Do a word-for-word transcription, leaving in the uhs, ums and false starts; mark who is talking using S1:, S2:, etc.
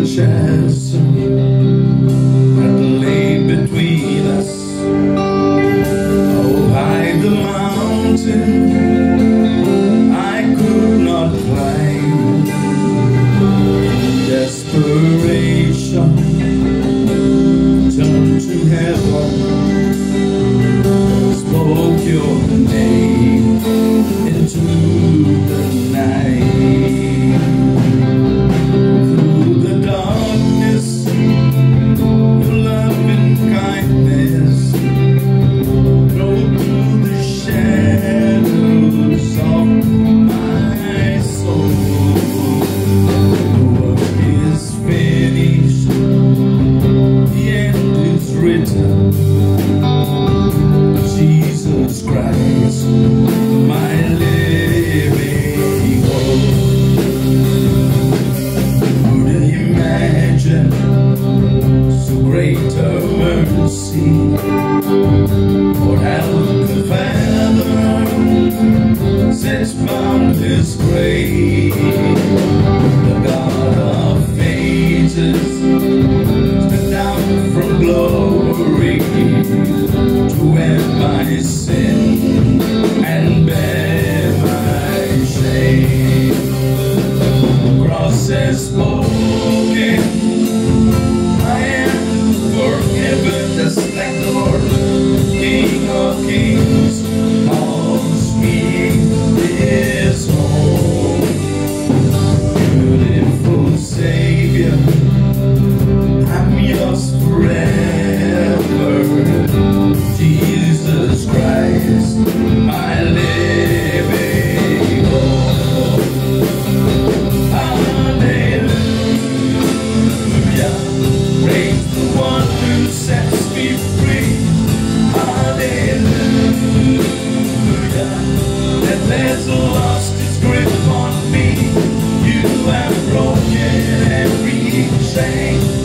S1: chasm that lay between us. Oh, high the mountain I could not climb. Desperation turned to heaven, spoke your name into the night. Through the darkness, your loving kindness rode through the shadows of my soul. The work is finished, the end is written. Jesus Christ, my living hope. Couldn't imagine so great a mercy, or how the Father sets boundless grace. The God of ages stepped down from glory to end my sin and bear my shame. The cross has spoken, I am forgiven, just like the Lord, King of kings, calls me his own. Beautiful Savior, I'm yours forever. Jesus Christ, my living hope. Hallelujah, praise the one who sets me free. Hallelujah, that there's lost its grip on me. You have broken every chain.